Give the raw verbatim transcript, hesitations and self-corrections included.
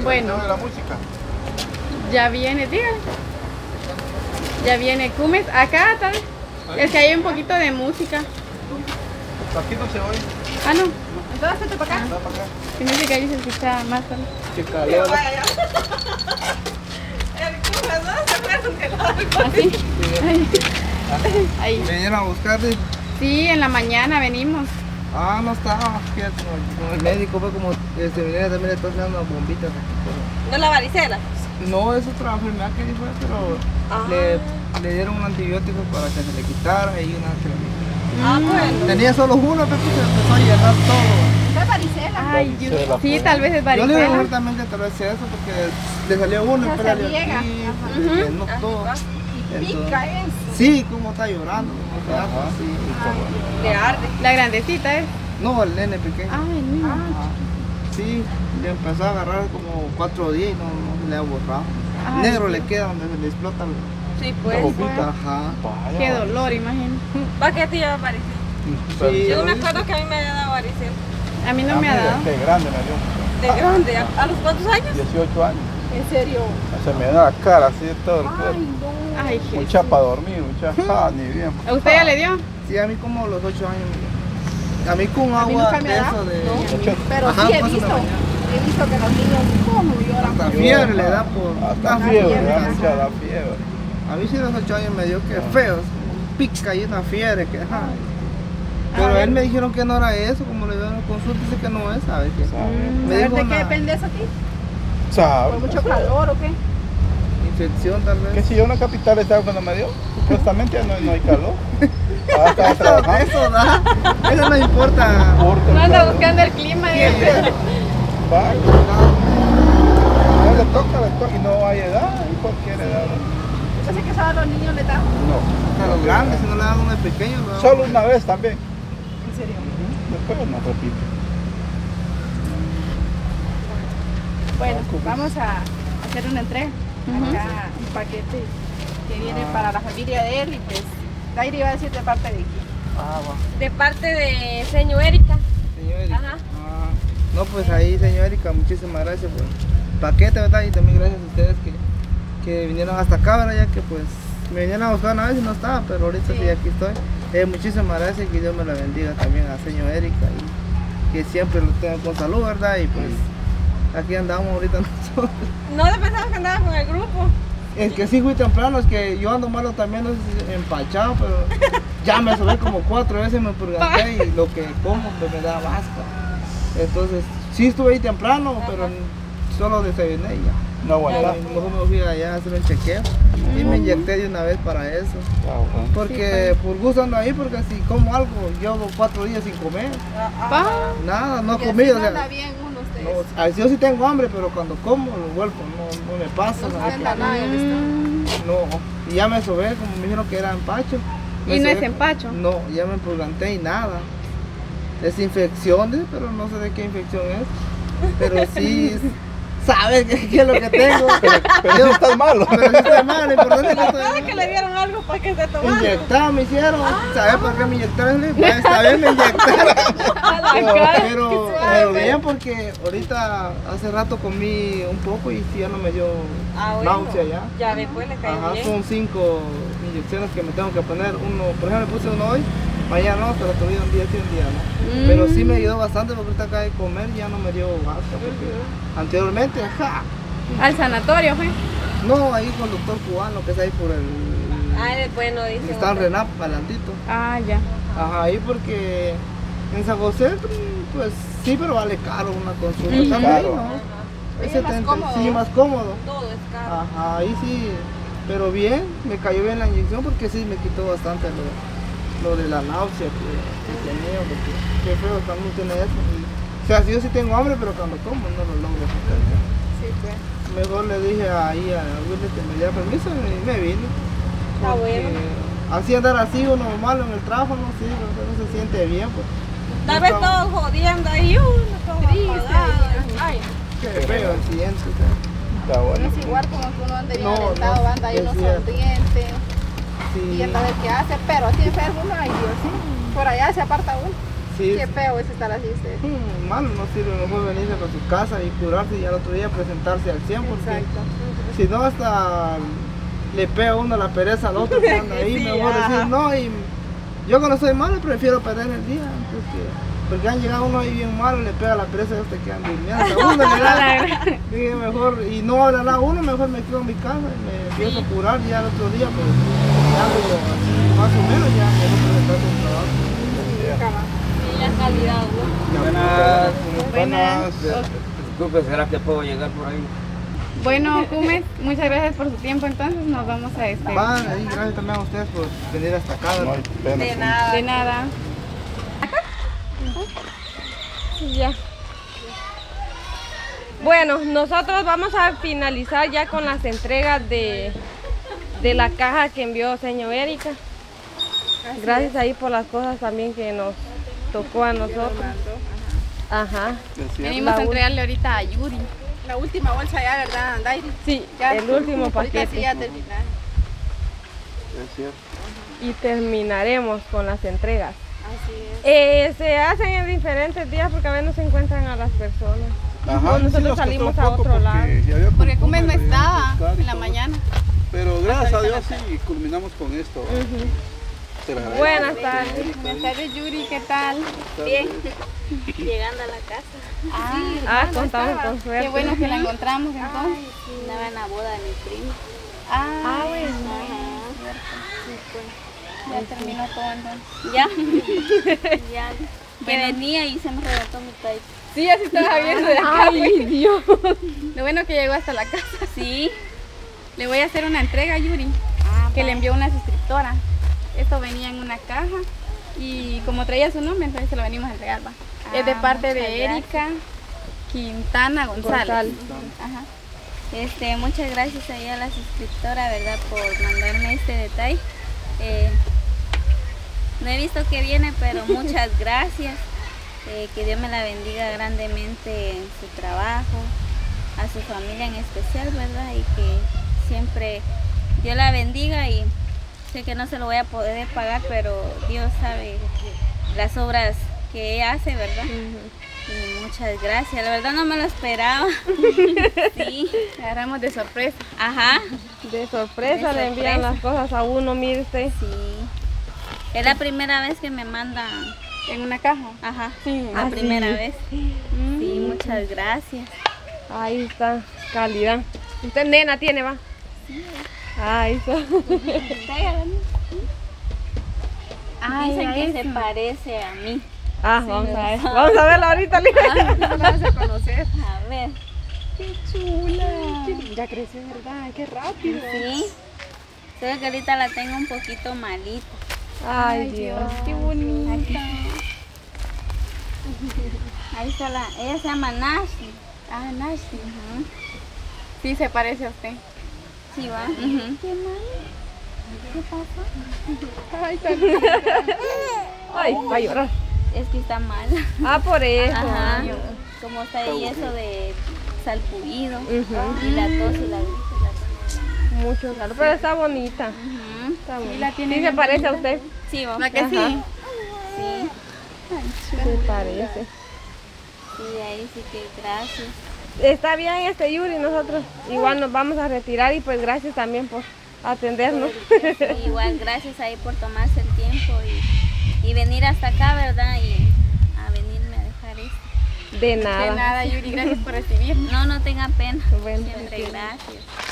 Bueno, de la música. Ya viene, dígame. Ya viene Cumes. Acá tal. Es que hay un poquito de música. Aquí no se oye. Ah, no. Entonces, vete para acá. Va para acá. Sí, música ahí se escucha más tal. Qué calor. El Cumes, ¿no? ¿Se acuerdan que no? Así. Ahí. Ahí. ¿Vinieron a buscarte? Sí, en la mañana venimos. Ah, no estaba. Fíjate, con el médico fue como, este, venía también le está haciendo unas bombitas aquí. Pero... ¿No la varicela? No, es otra enfermedad que dijo, pero Ah. le, le dieron un antibiótico para que se le quitara y una cremita. Ah, bueno. Tenía solo uno, pero se empezó a llenar todo. ¿Es varicela? Ay, yo- Varicela, sí, pues. tal vez es Yo le digo varicela. mejor también que tal vez sea eso, porque le salió uno y Ya después se le dio riega. aquí, Ajá. se llenó Así todo. va. Y pica Entonces, eso. sí, como está llorando, como se Ajá. hace así. Le arde. La grandecita es. No, el nene pequeño. Ay, no. Ah, sí, le empezó a agarrar como cuatro días y no, no se le ha borrado. Ay, Negro le Dios. queda donde se le explota el... Sí, La pues. bobita. Ajá. Vaya. Qué dolor, imagino. ¿Para qué te lleva varicela? Sí, Yo no me ahorita- acuerdo que a mí me haya dado varicela. A mí no Ah, me ha mira, dado. qué grande me dio. De grande. ¿A, a los cuántos años? dieciocho años. ¿En serio? Se me da la cara así de todo el cuerpo. Ay, no. Ay, Jesús. Mucha para dormir, mucha. Ah, ni bien. ¿A usted ya le dio? Sí, a mí como a los ocho años. me dio. A mí con A mí agua nunca me de ha dado, eso de... ¿no? Mucho- Pero Ajá, sí he pues, visto. una mañana. He visto que los niños cómo lloran. Hasta por fiebre llorar. le da por... Hasta Ah, fiebre, fiebre, da ajá. mucha la fiebre. A mí sí a los ocho años me dio que feo, pica y una fiebre que... ajá. Pero A él ver. me dijeron que no era eso, como le dieron consulta, dice que no es, ¿sabes qué? ¿Sabe? Me ¿Sabes dijo de qué una depende eso a ti? ¿Sabe? ¿Por mucho calor o qué? infección tal Que vez. si yo en la capital estaba cuando me dio, supuestamente ya no, no hay calor. Ah, estaba Eso, trabajando. eso da, eso no importa. Corta el No anda calor. buscando el clima. Sí, dice. Va, a él le toca, le toca y no hay edad, y cualquier edad. Yo sé que solo a los niños les da. No. A los grandes, si no le dan uno de pequeño, lo dan Solo uno. una vez también. En serio. Después no repito. Bueno, vamos a hacer una entrega. Ujú. Acá un paquete que viene para la familia de él y pues Dairi va a decir de parte de quién. Ah, va. De parte de señor Erika. Señor Erika. Ajá. Ah, no, pues ahí, señor Erika, muchísimas gracias por el paquete, ¿verdad? Y también gracias a ustedes que, que vinieron hasta acá, ¿verdad? Ya que pues me vinieron a buscar una vez y no estaba, pero ahorita sí, Sí. aquí estoy. Eh, muchísimas gracias y que Dios me la bendiga también a señor Erika y que siempre lo tenga con salud, ¿verdad? Y pues aquí andamos ahorita nosotros. No te pensabas que andabas con el grupo. Es que sí fui temprano, es que yo ando malo también, no sé si empachado, pero ya me subí como cuatro veces, me purganté y lo que como pues, me da vasca. Entonces, sí estuve ahí temprano, pero solo desayuné y ya. No aguantar. Y mejor me fui allá a hacer un chequeo y me inyecté de una vez para eso. Ah, bueno. Porque por gusto ando ahí, porque si como algo, llevo cuatro días sin comer, Pa. nada, no he Que comido. si o no sea, anda bien uno ustedes. no, a- yo sí tengo hambre, pero cuando como lo vuelvo, no, no me pasa. No ¿sabes? se anda nada en el estómago. No, y ya me sobé, como me dijeron que era empacho. Me ¿Y no sobé es con- empacho? No, ya me empurganté y nada. Es infección, ¿eh? Pero no sé de qué infección es. Pero sí, sabe qué, qué es lo que tengo. Pero, pero sí estás malo. Pero sí estoy mal, lo importante es que estoy Sabe que le dieron algo para que se tomara. inyectado me hicieron. ¿Sabes por qué me inyectaron? Pues esta vez me inyectaron. A la Pero, cara. pero, pero bien, porque ahorita hace rato comí un poco y sí ya no me dio Ah, bueno. náusea ya. Ya después le cayó Ajá, bien. son cinco inyecciones que me tengo que poner. Uno, por ejemplo, me puse uno hoy, mañana no, pero todavía un día sí, un día no. Mm. Pero sí me ayudó bastante porque ahorita acá de comer ya no me dio vasca. Porque anteriormente, ajá. Al sanatorio, fue. No, ahí con el doctor cubano que es ahí por el. Ah, es bueno, dice. Está en Renap, adelantito. Ah, ya. Ajá, ahí porque en San José, pues sí, pero vale caro una consulta Ujú. también, Claro. ¿no? Sí, Es es más setenta, cómodo. sí, más cómodo. Todo es caro. Ajá, ahí sí, pero bien, me cayó bien la inyección porque sí me quitó bastante lo, lo de la náusea que, que tenía, porque qué feo también tiene eso. Y, o sea, si yo sí tengo hambre, pero cuando como no lo logro sacar. Sí, pues. Mejor le dije ahí a Willy que me diera permiso y me vine. Está Porque bueno. así andar así uno malo en el trabajo, no sí, no, no se siente bien. Pues. Tal No vez está- todos jodiendo ahí, uno todo Triste, apagado. Ay, Qué feo el accidente. o sea. Está no bueno. es igual como que uno anda bien No, alentado, no, anda ahí es uno cierto. sonriente Sí. y anda a ver qué hace, pero así enfermo uno, ay Dios, sí. Por allá se aparta uno. Sí, Qué feo es estar así usted. mm, malo no sirve, mejor venirse con su casa y curarse y al otro día presentarse al cien porque Exacto. si no hasta le pega uno la pereza al otro que anda ahí, Sí, mejor ajá. decir no. Y yo cuando soy malo prefiero perder el día, porque, porque han llegado uno ahí bien malo, le pega la pereza y hasta quedan durmiendo. A uno le da, dije, mejor, y no habla nada a uno, mejor me quedo en mi casa y me empiezo a curar y ya el otro día pues ya algo así, más o menos ya me voy a presentar con trabajo. Y la calidad, ¿no? Buenas. Buenas. Disculpe, ¿será que puedo llegar por ahí? Bueno, Cumes, muchas gracias por su tiempo, entonces nos vamos a despedir. Van, ahí, gracias también a ustedes por venir hasta acá. No hay pena. De nada. De nada. Ya. Bueno, nosotros vamos a finalizar ya con las entregas de, de la caja que envió señor Erika. Gracias ahí por las cosas también que nos tocó a nosotros. Ajá. Venimos a entregarle ahorita a Yuri. La última bolsa ya, ¿verdad, Dairi? Sí, Ya, el último ahorita sí paquete. ya terminaron. Es cierto. Y terminaremos con las entregas. Así es. Eh, se hacen en diferentes días porque a veces no se encuentran a las personas. Ajá, No, nosotros sí nos costó salimos un a poco otro porque lado. ya había Porque costumbre Cumes no de estaba buscar y en la todo. mañana. Pero gracias a Dios sí culminamos con esto. Ujú. Se le agradece. Buenas tardes. Buenas tardes, Yuri, ¿qué tal? Bien. Llegando a la casa. Ah, Ah, contamos con suerte. qué bueno que la encontramos entonces. Andaba en la boda de mi primo. Ah, bueno. Ya terminó todo entonces. Ya. ya. Que venía y se me rebotó mi talle. Sí, así estaba viendo de acá. Ay, Dios. Lo bueno que llegó hasta la casa. Sí. Le voy a hacer una entrega a Yuri, que le envió una suscriptora. Esto venía en una caja y como traía su nombre, entonces se lo venimos a entregar. Va. Es de parte de Erika Quintana González. González. Ajá. Este, muchas gracias ahí a la suscriptora, ¿verdad? Por mandarme este detalle. Eh, no he visto que viene, pero muchas gracias. Eh, que Dios me la bendiga grandemente en su trabajo, a su familia en especial, ¿verdad? Y que siempre Dios la bendiga, y sé que no se lo voy a poder pagar, pero Dios sabe las obras que ella hace, ¿verdad? Y muchas gracias, la verdad no me lo esperaba. Sí. Le agarramos de sorpresa. Ajá. De sorpresa De le envían sorpresa. las cosas a uno, mire usted. Sí. Es la primera vez que me mandan. En una caja. Ajá. Sí. La Ah, primera sí. vez. Sí, muchas gracias. Ahí está, calidad. Usted nena tiene, va. Ahí está. Ay, Dicen a que eso. se parece a mí. Ah, vamos a ver. Vamos a verla ahorita, Lija. No la vas a conocer. A ver. Ya creció, ¿verdad? Qué rápido. Sí. Solo que ahorita la tengo un poquito malita. Ay, Dios. Qué bonita. Ahí está la. Ella se llama Nashi. Ah, Nashi. Sí, se parece a usted. Sí, va. ¿Qué mal? ¿Qué pasa? Ay, tan Ay, va a llorar. Es que está mala. Ah, por eso. Ajá. ah. Como está ahí eso de salpullido. Ujú. Y la tos y la gripe. La... Mucho calor, pero está bonita. Ujú. Está bonita. la tiene ¿Sí se bien parece a usted? Sí, va. ¿La que Ajá. sí? Sí. Se parece. Sí, ahí sí que gracias. Está bien este Yuri, nosotros igual nos vamos a retirar y pues gracias también por atendernos. Sí, igual gracias ahí por tomarse el tiempo y, y venir hasta acá, ¿verdad? Y a venirme a dejar esto. De nada. De nada, Yuri, gracias por recibirnos. No, no tenga pena. Bueno, Siempre gracias.